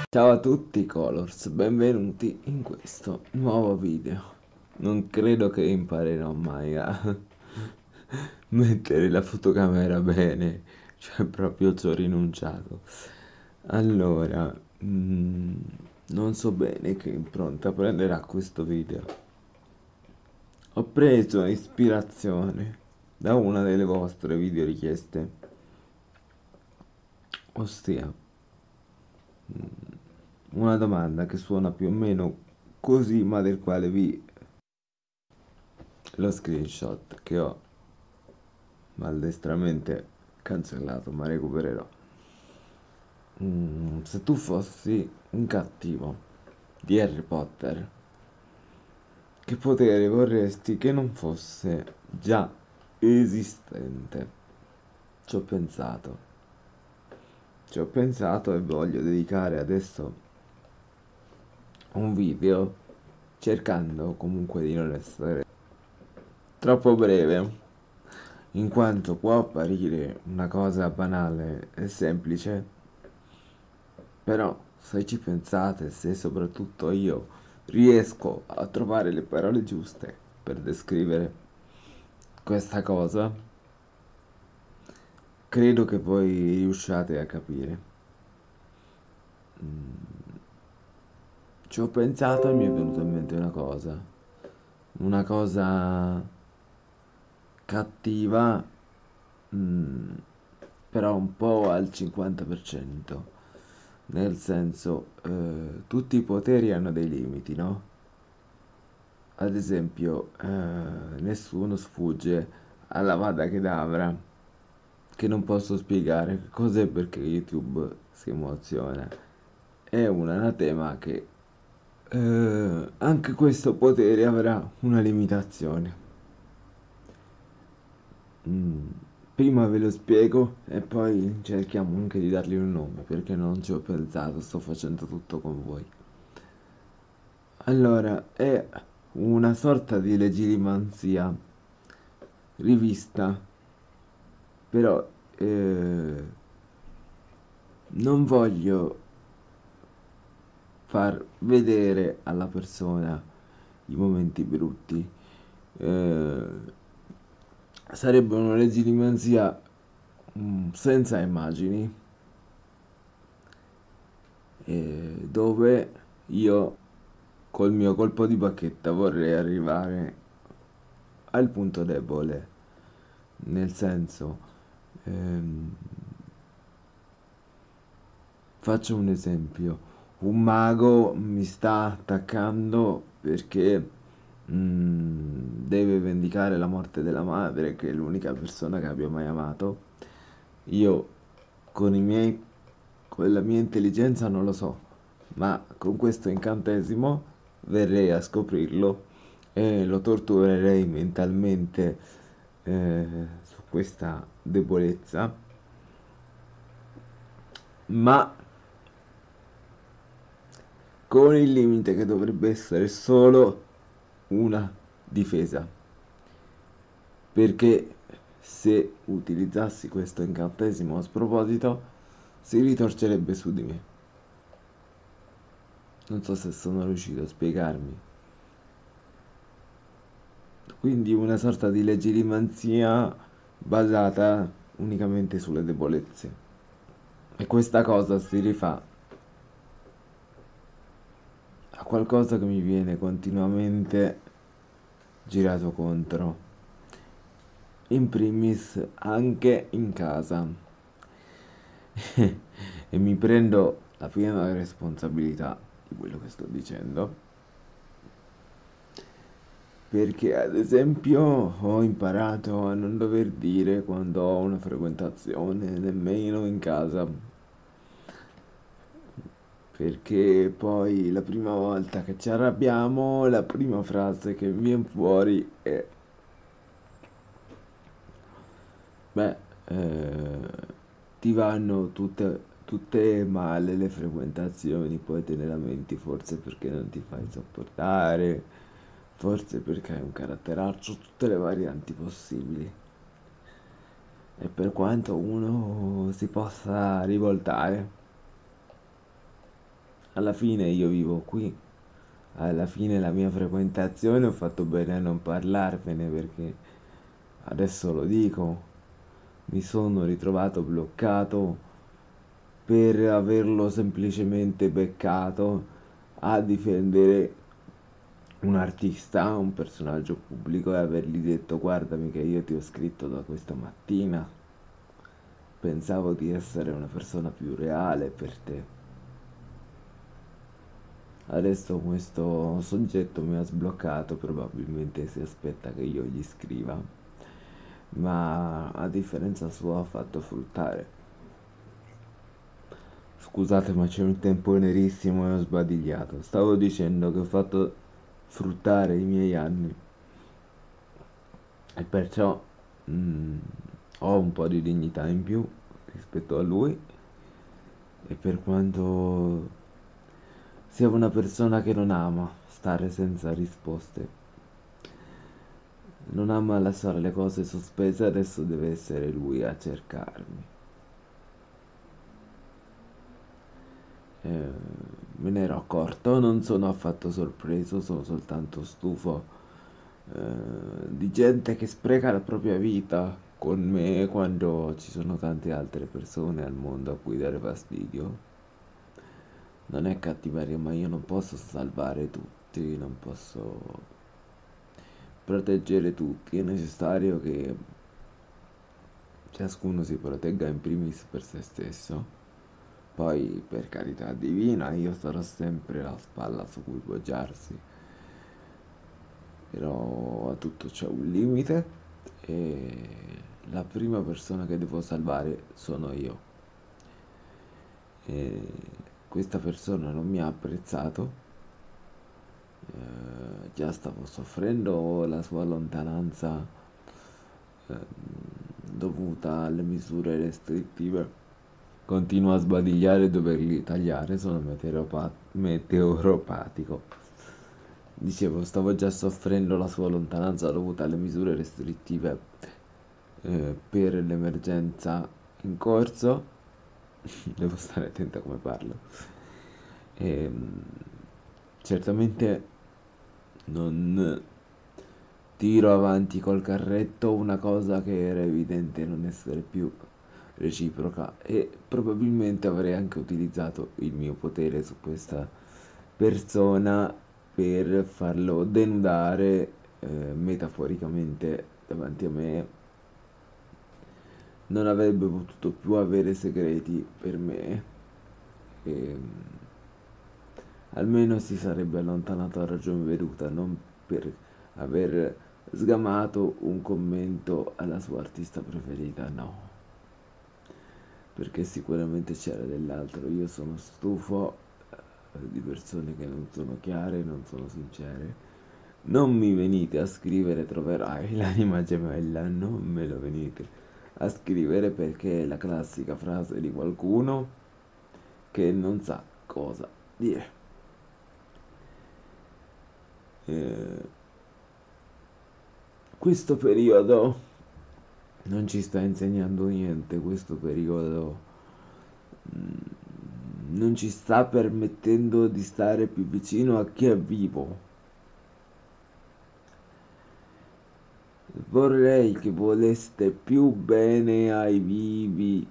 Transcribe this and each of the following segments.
Ciao a tutti Colors, benvenuti in questo nuovo video. Non credo che imparerò mai a mettere la fotocamera bene, cioè proprio ci ho rinunciato. Allora, non so bene che impronta prenderà questo video. Ho preso ispirazione da una delle vostre video richieste, ossia una domanda che suona più o meno così, ma del quale vi lo screenshot che ho maldestramente cancellato, ma recupererò. Se tu fossi un cattivo di Harry Potter, che potere vorresti che non fosse già esistente? Ci ho pensato. Ci ho pensato e voglio dedicare adesso un video cercando comunque di non essere troppo breve, in quanto può apparire una cosa banale e semplice, però se ci pensate, se soprattutto io riesco a trovare le parole giuste per descrivere questa cosa, credo che voi riusciate a capire. Ci ho pensato e mi è venuta in mente una cosa cattiva, mm, però un po' al 50%. Nel senso, tutti i poteri hanno dei limiti, no? Ad esempio, nessuno sfugge alla Vada Kedavra, che non posso spiegare che cos'è perché YouTube si emoziona. È un anatema che anche questo potere avrà una limitazione. Mm, Prima ve lo spiego e poi cerchiamo anche di dargli un nome perché non ci ho pensato, sto facendo tutto con voi. Allora, è una sorta di legilimanzia rivista, però non voglio far vedere alla persona i momenti brutti. Eh, Sarebbe una legilimanzia senza immagini, dove io col mio colpo di bacchetta vorrei arrivare al punto debole, nel senso, ehm, faccio un esempio, un mago mi sta attaccando perché deve vendicare la morte della madre, che è l'unica persona che abbia mai amato. Io con i miei, con la mia intelligenza non lo so, ma con questo incantesimo verrei a scoprirlo e lo torturerei mentalmente su questa debolezza, ma con il limite che dovrebbe essere solo una difesa, perché se utilizzassi questo incantesimo a sproposito si ritorcerebbe su di me. Non so se sono riuscito a spiegarmi. Quindi una sorta di leggerimanzia basata unicamente sulle debolezze. E questa cosa si rifà a qualcosa che mi viene continuamente girato contro, in primis anche in casa. E mi prendo la piena responsabilità di quello che sto dicendo, perché ad esempio ho imparato a non dover dire quando ho una frequentazione, nemmeno in casa, perché poi la prima volta che ci arrabbiamo, la prima frase che viene fuori è beh, ti vanno tutte male le frequentazioni, poi te ne lamenti forse perché non ti fai sopportare, forse perché hai un caratteraccio, tutte le varianti possibili. E per quanto uno si possa rivoltare, Alla fine io vivo qui, alla fine la mia frequentazione ho fatto bene a non parlarvene perché adesso lo dico, mi sono ritrovato bloccato per averlo semplicemente beccato a difendere un artista, un personaggio pubblico e avergli detto guardami che io ti ho scritto da questa mattina, pensavo di essere una persona più reale per te. Adesso questo soggetto mi ha sbloccato, probabilmente si aspetta che io gli scriva, ma a differenza sua ha fatto fruttare. Scusate, ma c'è un tempo nerissimo e ho sbadigliato. Stavo dicendo che ho fatto fruttare i miei anni e perciò mm, ho un po' di dignità in più rispetto a lui e per quanto sia una persona che non ama stare senza risposte, non ama lasciare le cose sospese, adesso deve essere lui a cercarmi. Eh, Me ne ero accorto, non sono affatto sorpreso, sono soltanto stufo di gente che spreca la propria vita con me quando ci sono tante altre persone al mondo a cui dare fastidio. Non è cattiveria, ma io non posso salvare tutti, non posso proteggere tutti, è necessario che ciascuno si protegga in primis per se stesso. Poi, per carità divina, io sarò sempre la spalla su cui poggiarsi, però a tutto c'è un limite e la prima persona che devo salvare sono io. E questa persona non mi ha apprezzato, già stavo soffrendo la sua lontananza dovuta alle misure restrittive. Continuo a sbadigliare e doverli tagliare, sono meteoropatico. Dicevo, stavo già soffrendo la sua lontananza dovuta alle misure restrittive per l'emergenza in corso. Devo stare attento a come parlo. E, certamente non tiro avanti col carretto una cosa che era evidente non essere più reciproca e probabilmente avrei anche utilizzato il mio potere su questa persona per farlo denudare metaforicamente davanti a me. Non avrebbe potuto più avere segreti per me e almeno si sarebbe allontanato a ragion veduta, non per aver sgamato un commento alla sua artista preferita, no, perché sicuramente c'era dell'altro. Io sono stufo di persone che non sono chiare, non sono sincere. Non mi venite a scrivere troverai l'anima gemella, non me lo venite a scrivere perché è la classica frase di qualcuno che non sa cosa dire. Eh, Questo periodo non ci sta insegnando niente, questo periodo non ci sta permettendo di stare più vicino a chi è vivo. Vorrei che voleste più bene ai vivi,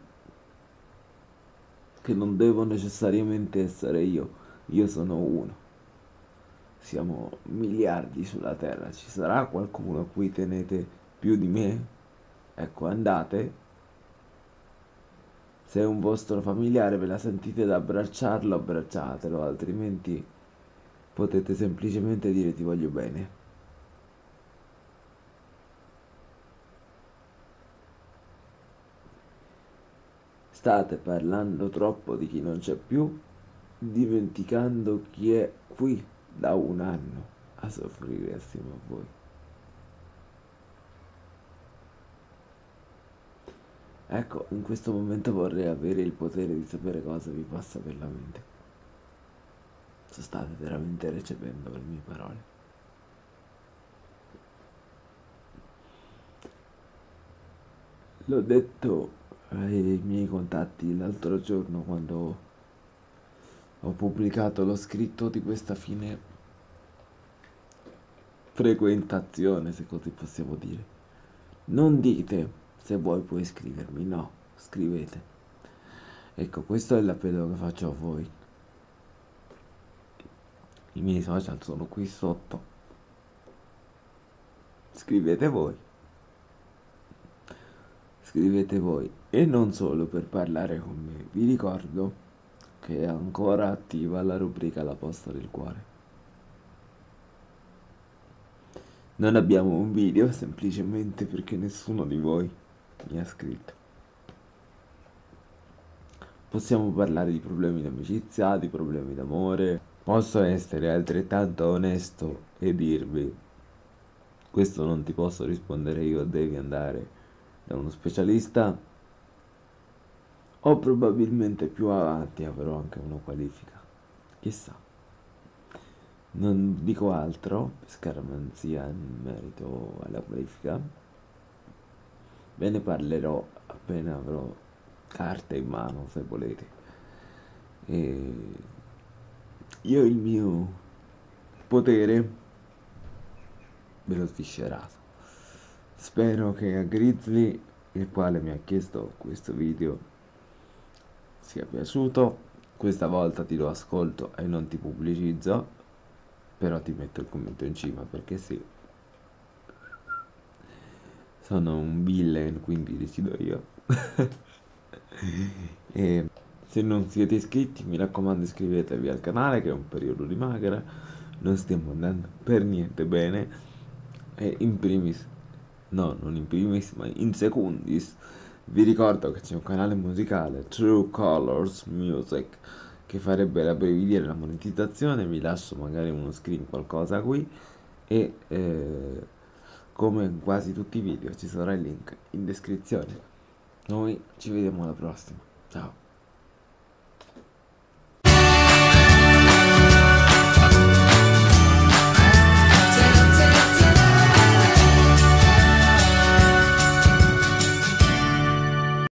che non devo necessariamente essere io. Io sono uno. Siamo miliardi sulla Terra. Ci sarà qualcuno a cui tenete più di me? Ecco, andate. Se è un vostro familiare ve la sentite da abbracciarlo, abbracciatelo, altrimenti potete semplicemente dire ti voglio bene. State parlando troppo di chi non c'è più, dimenticando chi è qui da un anno a soffrire assieme a voi. Ecco, in questo momento vorrei avere il potere di sapere cosa vi passa per la mente. Se state veramente recependo le mie parole. L'ho detto ai miei contatti l'altro giorno quando ho pubblicato lo scritto di questa fine frequentazione, se così possiamo dire. Non dite se vuoi puoi scrivermi, no, scrivete. Ecco, questo è l'appello che faccio a voi. I miei social sono qui sotto. Scrivete voi. Scrivete voi. E non solo per parlare con me. Vi ricordo che è ancora attiva la rubrica La posta del cuore. Non abbiamo un video semplicemente perché nessuno di voi mi ha scritto. Possiamo parlare di problemi di amicizia, di problemi d'amore. Posso essere altrettanto onesto e dirvi: questo non ti posso rispondere io, devi andare da uno specialista. O probabilmente più avanti avrò anche una qualifica. Chissà. Non dico altro per scaramanzia in merito alla qualifica. Ve ne parlerò appena avrò carte in mano, se volete. E io il mio potere ve l'ho sviscerato. Spero che a Grizzly, il quale mi ha chiesto questo video, sia piaciuto. Questa volta ti do ascolto e non ti pubblicizzo, però ti metto il commento in cima perché sì, sono un villain, quindi decido io. E se non siete iscritti, mi raccomando, iscrivetevi al canale, che è un periodo di magra, non stiamo andando per niente bene. E in primis, no, non in primis, ma in secundis, vi ricordo che c'è un canale musicale, True Colors Music, che farebbe rabbrividire la monetizzazione. Vi lascio magari uno screen, qualcosa qui. E come in quasi tutti i video ci sarà il link in descrizione. Noi ci vediamo alla prossima. Ciao.